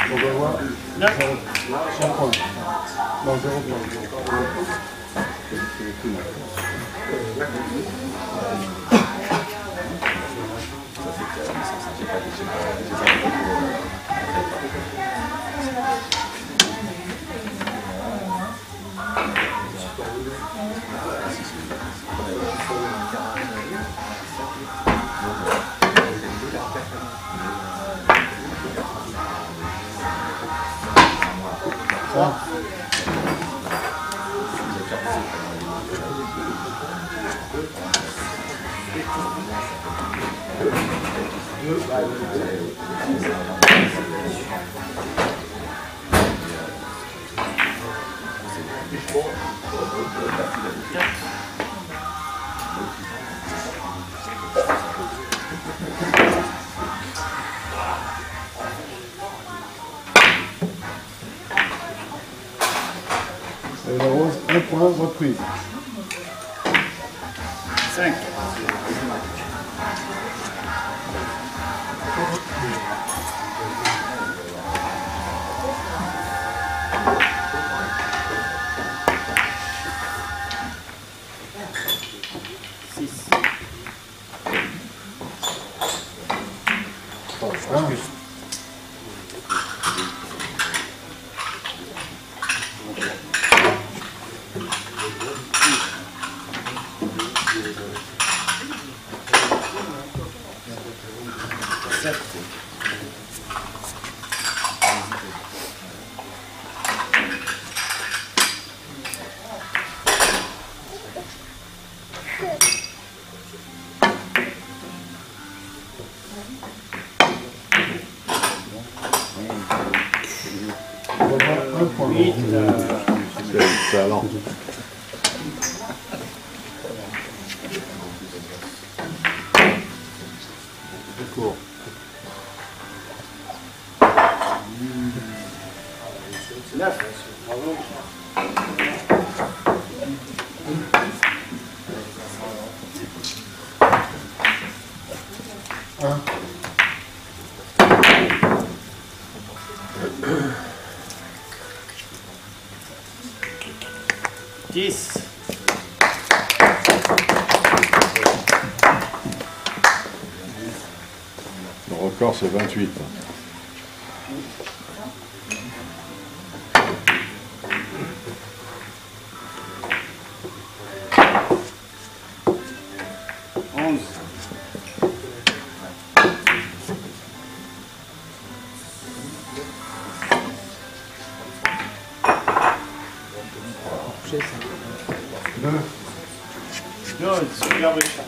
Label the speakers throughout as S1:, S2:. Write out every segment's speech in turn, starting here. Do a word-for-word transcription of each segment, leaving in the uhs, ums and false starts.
S1: On va voir. cent points. Non, zéro point. Et la rose, un point, reprise.
S2: cinq. six.
S1: Oh, un.
S2: sept.
S1: On va voir un point.
S2: huit.
S3: C'est le talent.
S1: Court.
S2: neuf. Bravo.
S1: un.
S2: dix.
S3: Le record, c'est vingt-huit.
S2: onze.
S1: neuf.
S2: douze. Superbe chat.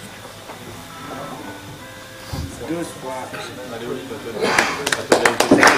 S2: douze points.